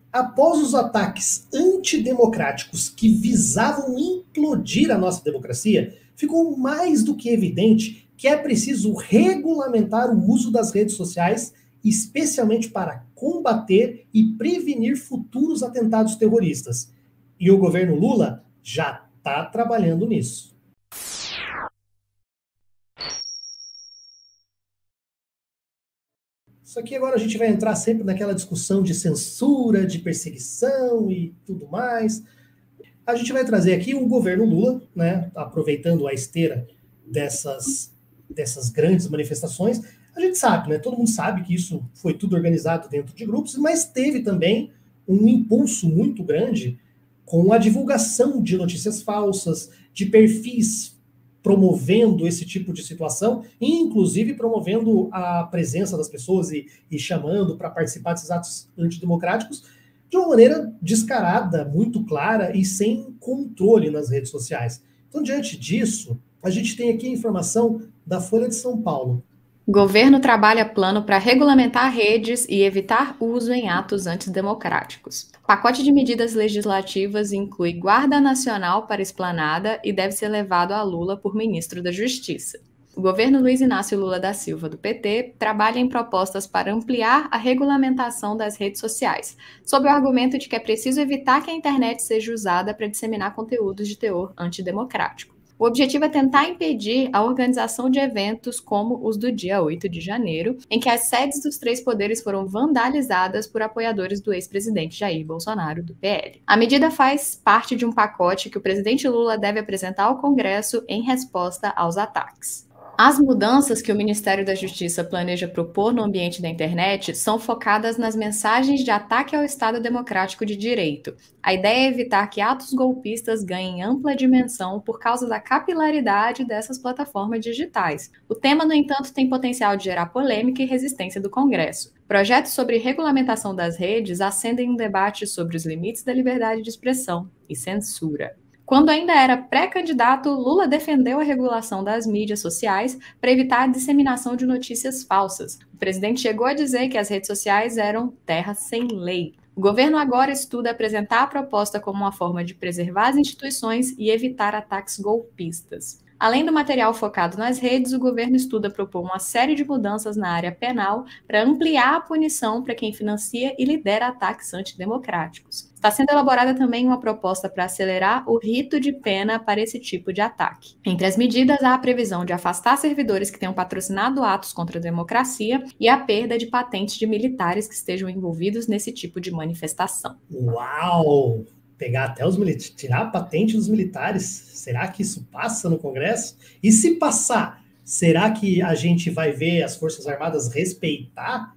Após os ataques antidemocráticos que visavam implodir a nossa democracia, ficou mais do que evidente que é preciso regulamentar o uso das redes sociais, especialmente para combater e prevenir futuros atentados terroristas. E o governo Lula já está trabalhando nisso. Isso aqui agora a gente vai entrar sempre naquela discussão de censura, de perseguição e tudo mais. A gente vai trazer aqui o governo Lula, né, aproveitando a esteira dessas grandes manifestações. A gente sabe, né, todo mundo sabe que isso foi tudo organizado dentro de grupos, mas teve também um impulso muito grande com a divulgação de notícias falsas, de perfis promovendo esse tipo de situação, e inclusive promovendo a presença das pessoas e chamando para participar desses atos antidemocráticos de uma maneira descarada, muito clara e sem controle nas redes sociais. Então, diante disso, a gente tem aqui a informação da Folha de São Paulo. Governo trabalha plano para regulamentar redes e evitar uso em atos antidemocráticos. Pacote de medidas legislativas inclui guarda nacional para esplanada e deve ser levado a Lula por ministro da Justiça. O governo Luiz Inácio Lula da Silva, do PT, trabalha em propostas para ampliar a regulamentação das redes sociais, sob o argumento de que é preciso evitar que a internet seja usada para disseminar conteúdos de teor antidemocrático. O objetivo é tentar impedir a organização de eventos como os do dia 8 de janeiro, em que as sedes dos três poderes foram vandalizadas por apoiadores do ex-presidente Jair Bolsonaro, do PL. A medida faz parte de um pacote que o presidente Lula deve apresentar ao Congresso em resposta aos ataques. As mudanças que o Ministério da Justiça planeja propor no ambiente da internet são focadas nas mensagens de ataque ao Estado Democrático de Direito. A ideia é evitar que atos golpistas ganhem ampla dimensão por causa da capilaridade dessas plataformas digitais. O tema, no entanto, tem potencial de gerar polêmica e resistência do Congresso. Projetos sobre regulamentação das redes acendem um debate sobre os limites da liberdade de expressão e censura. Quando ainda era pré-candidato, Lula defendeu a regulação das mídias sociais para evitar a disseminação de notícias falsas. O presidente chegou a dizer que as redes sociais eram terra sem lei. O governo agora estuda apresentar a proposta como uma forma de preservar as instituições e evitar ataques golpistas. Além do material focado nas redes, o governo estuda propor uma série de mudanças na área penal para ampliar a punição para quem financia e lidera ataques antidemocráticos. Está sendo elaborada também uma proposta para acelerar o rito de pena para esse tipo de ataque. Entre as medidas, há a previsão de afastar servidores que tenham patrocinado atos contra a democracia e a perda de patentes de militares que estejam envolvidos nesse tipo de manifestação. Uau! Pegar até os militares, tirar a patente dos militares. Será que isso passa no Congresso? E se passar, será que a gente vai ver as Forças Armadas respeitar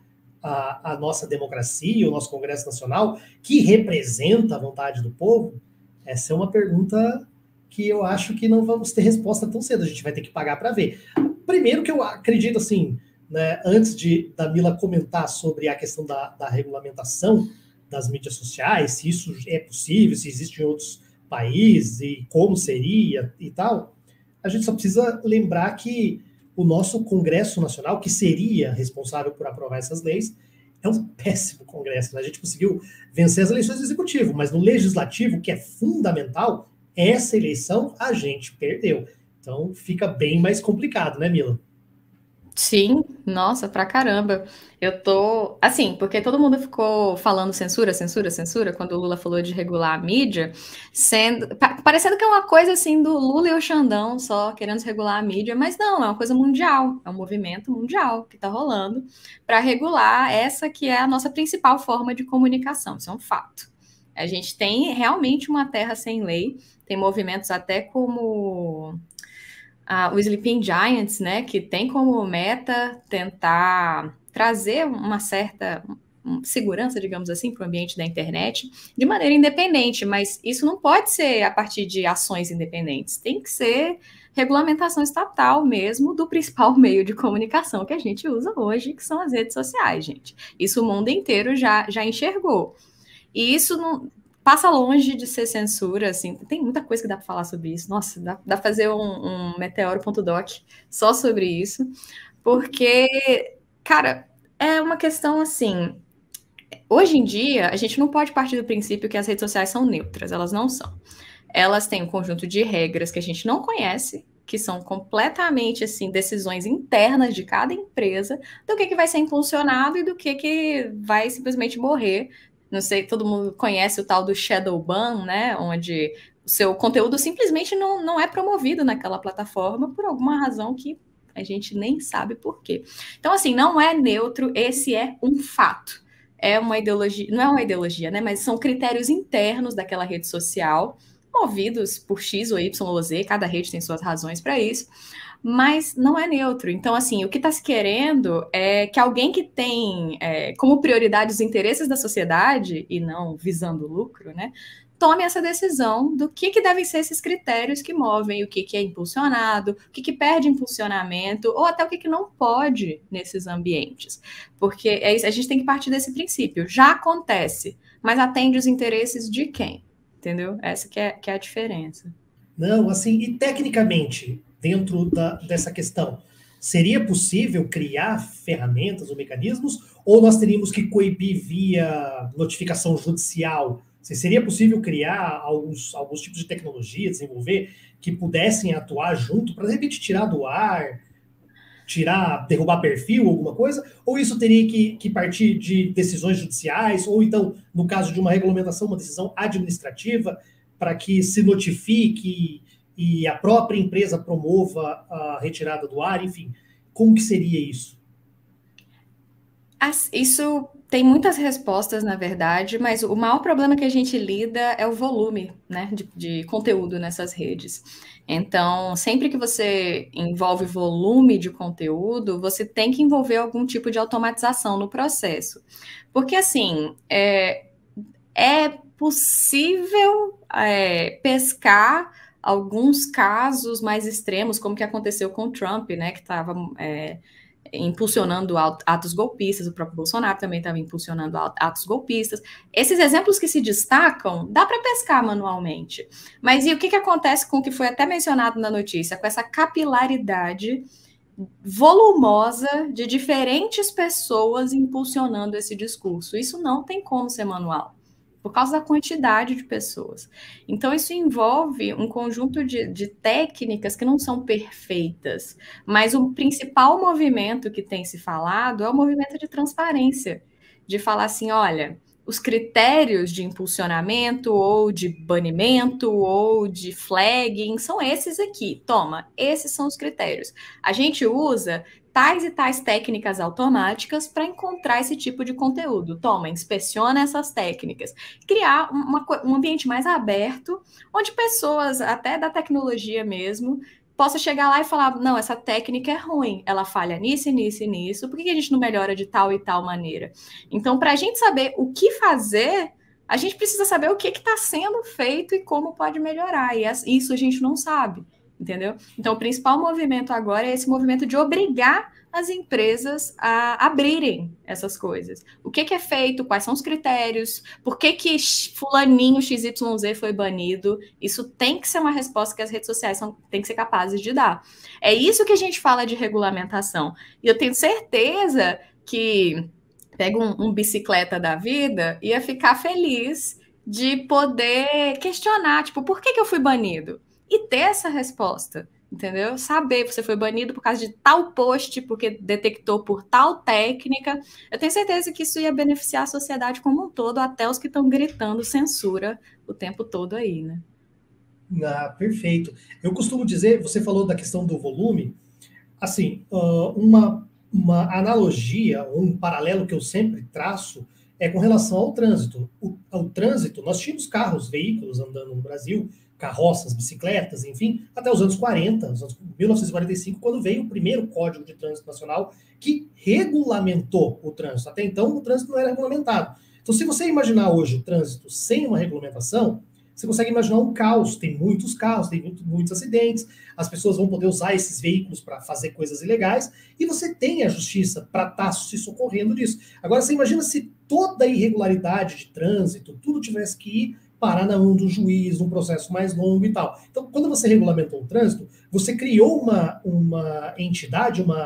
a nossa democracia, o nosso Congresso Nacional, que representa a vontade do povo? Essa é uma pergunta que eu acho que não vamos ter resposta tão cedo. A gente vai ter que pagar para ver. Primeiro que eu acredito, assim, né, antes da Mila comentar sobre a questão da regulamentação das mídias sociais, se isso é possível, se existe em outros países e como seria e tal, a gente só precisa lembrar que o nosso Congresso Nacional, que seria responsável por aprovar essas leis, é um péssimo Congresso. Né? A gente conseguiu vencer as eleições do Executivo, mas no Legislativo, que é fundamental, essa eleição a gente perdeu. Então fica bem mais complicado, né, Mila? Sim, nossa, pra caramba. Eu tô, assim, porque todo mundo ficou falando censura, censura, censura, quando o Lula falou de regular a mídia, parecendo que é uma coisa assim do Lula e o Xandão só querendo regular a mídia, mas não, é uma coisa mundial, é um movimento mundial que tá rolando para regular essa que é a nossa principal forma de comunicação, isso é um fato. A gente tem realmente uma terra sem lei, tem movimentos até como o Sleeping Giants, né, que tem como meta tentar trazer uma certa segurança, digamos assim, para o ambiente da internet de maneira independente, mas isso não pode ser a partir de ações independentes, tem que ser regulamentação estatal mesmo do principal meio de comunicação que a gente usa hoje, que são as redes sociais, gente. Isso o mundo inteiro já enxergou. E isso não passa longe de ser censura, assim, tem muita coisa que dá para falar sobre isso. Nossa, dá para fazer um meteoro.doc só sobre isso, porque, cara, é uma questão assim, hoje em dia, a gente não pode partir do princípio que as redes sociais são neutras, elas não são. Elas têm um conjunto de regras que a gente não conhece, que são completamente, assim, decisões internas de cada empresa, do que vai ser impulsionado e do que vai simplesmente morrer. Não sei, todo mundo conhece o tal do shadow ban, né, onde o seu conteúdo simplesmente não é promovido naquela plataforma por alguma razão que a gente nem sabe por quê. Então, assim, não é neutro, esse é um fato. É uma ideologia, não é uma ideologia, né, mas são critérios internos daquela rede social, movidos por X ou Y ou Z, cada rede tem suas razões para isso, mas não é neutro. Então, assim, o que está se querendo é que alguém que tem como prioridade os interesses da sociedade, e não visando lucro, né, tome essa decisão do que devem ser esses critérios que movem o que é impulsionado, o que perde impulsionamento, ou até o que não pode nesses ambientes. Porque é isso, a gente tem que partir desse princípio. Já acontece, mas atende os interesses de quem? Entendeu? Essa que é a diferença. Não, assim, e tecnicamente, dentro dessa questão, seria possível criar ferramentas ou mecanismos, ou nós teríamos que coibir via notificação judicial? Seria possível criar alguns tipos de tecnologia, desenvolver, que pudessem atuar junto para, de repente, tirar do ar, derrubar perfil, alguma coisa? Ou isso teria que partir de decisões judiciais, ou então, no caso de uma regulamentação, uma decisão administrativa, para que se notifique e a própria empresa promova a retirada do ar, enfim, como que seria isso? Isso tem muitas respostas, na verdade, mas o maior problema que a gente lida é o volume, né, de conteúdo nessas redes. Então, sempre que você envolve volume de conteúdo, você tem que envolver algum tipo de automatização no processo. Porque, assim, é possível pescar alguns casos mais extremos, como que aconteceu com o Trump, né, que estava impulsionando atos golpistas, o próprio Bolsonaro também estava impulsionando atos golpistas. Esses exemplos que se destacam, dá para pescar manualmente. Mas e o que acontece com o que foi até mencionado na notícia, com essa capilaridade volumosa de diferentes pessoas impulsionando esse discurso? Isso não tem como ser manual, por causa da quantidade de pessoas. Então, isso envolve um conjunto de técnicas que não são perfeitas, mas o principal movimento que tem se falado é o movimento de transparência, de falar assim, olha, os critérios de impulsionamento, ou de banimento, ou de flagging, são esses aqui. Toma, esses são os critérios. A gente usa tais e tais técnicas automáticas para encontrar esse tipo de conteúdo. Toma, inspeciona essas técnicas. Criar um ambiente mais aberto, onde pessoas, até da tecnologia mesmo, possa chegar lá e falar, não, essa técnica é ruim, ela falha nisso, nisso e nisso, por que a gente não melhora de tal e tal maneira? Então, para a gente saber o que fazer, a gente precisa saber o que está sendo feito e como pode melhorar, e isso a gente não sabe. Entendeu? Então, o principal movimento agora é esse movimento de obrigar as empresas a abrirem essas coisas. O que é feito, quais são os critérios, por que fulaninho XYZ foi banido. Isso tem que ser uma resposta que as redes sociais têm que ser capazes de dar. É isso que a gente fala de regulamentação. E eu tenho certeza que pega um bicicleta da vida ia ficar feliz de poder questionar, tipo, por que eu fui banido? E ter essa resposta, entendeu? Saber, você foi banido por causa de tal post, porque detectou por tal técnica. Eu tenho certeza que isso ia beneficiar a sociedade como um todo, até os que estão gritando censura o tempo todo aí, né? Ah, perfeito. Eu costumo dizer, você falou da questão do volume, assim, uma analogia, um paralelo que eu sempre traço é com relação ao trânsito. Ao trânsito, nós tínhamos carros, veículos andando no Brasil, carroças, bicicletas, enfim, até os anos 40, os anos 1945, quando veio o primeiro Código de Trânsito Nacional que regulamentou o trânsito. Até então, o trânsito não era regulamentado. Então, se você imaginar hoje o trânsito sem uma regulamentação, você consegue imaginar um caos. Tem muitos carros, tem muitos acidentes, as pessoas vão poder usar esses veículos para fazer coisas ilegais, e você tem a justiça para estar se socorrendo disso. Agora, você imagina se toda a irregularidade de trânsito, tudo tivesse que ir parar na mão do juiz, um processo mais longo e tal. Então, quando você regulamentou o trânsito, você criou uma entidade,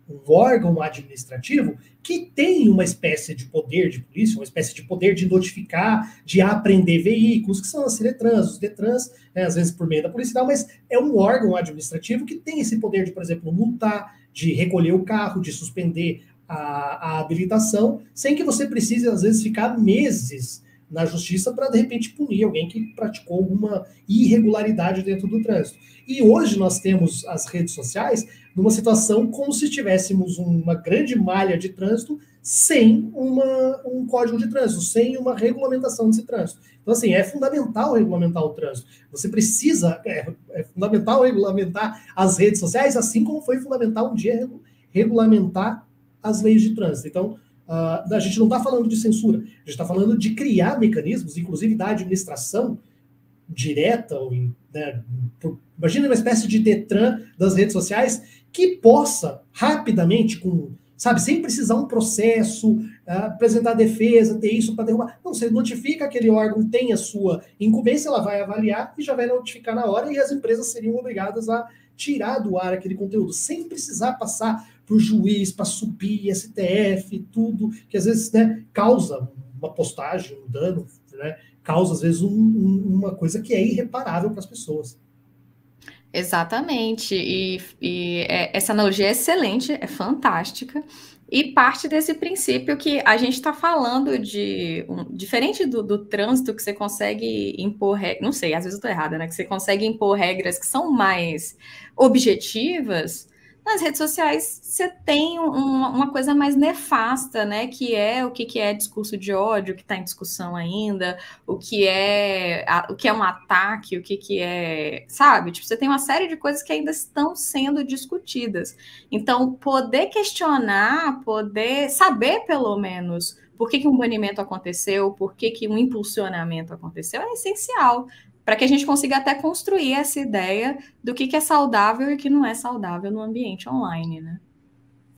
um órgão administrativo que tem uma espécie de poder de polícia, uma espécie de poder de notificar, de apreender veículos, que são as Ciretrans, os Detrans, né, às vezes por meio da polícia, mas é um órgão administrativo que tem esse poder de, por exemplo, multar, de recolher o carro, de suspender a habilitação, sem que você precise, às vezes, ficar meses na justiça para, de repente, punir alguém que praticou alguma irregularidade dentro do trânsito. E hoje nós temos as redes sociais numa situação como se tivéssemos uma grande malha de trânsito sem um código de trânsito, sem uma regulamentação desse trânsito. Então, assim, é fundamental regulamentar o trânsito. Você precisa, é fundamental regulamentar as redes sociais, assim como foi fundamental um dia regulamentar as leis de trânsito. Então, a gente não está falando de censura, a gente está falando de criar mecanismos, inclusive da administração direta, né, imagina uma espécie de Detran das redes sociais que possa rapidamente, sem precisar um processo, apresentar defesa, ter isso para derrubar. Não, você notifica aquele órgão, tem a sua incumbência, ela vai avaliar e já vai notificar na hora, e as empresas seriam obrigadas a tirar do ar aquele conteúdo, sem precisar passar para o juiz, para subir, STF, tudo, que às vezes, né, causa uma postagem, um dano, né, causa às vezes uma coisa que é irreparável para as pessoas. Exatamente, essa analogia é excelente, é fantástica, e parte desse princípio que a gente está falando diferente do trânsito, que você consegue impor, não sei, às vezes eu estou errada, né, que você consegue impor regras que são mais objetivas. Nas redes sociais, você tem uma coisa mais nefasta, né? Que é o que é discurso de ódio, que está em discussão ainda, o que é um ataque, o que é... Sabe? Tipo, você tem uma série de coisas que ainda estão sendo discutidas. Então, poder questionar, poder saber, pelo menos, por que um banimento aconteceu, por que um impulsionamento aconteceu, é essencial, para que a gente consiga até construir essa ideia do que é saudável e que não é saudável no ambiente online, né?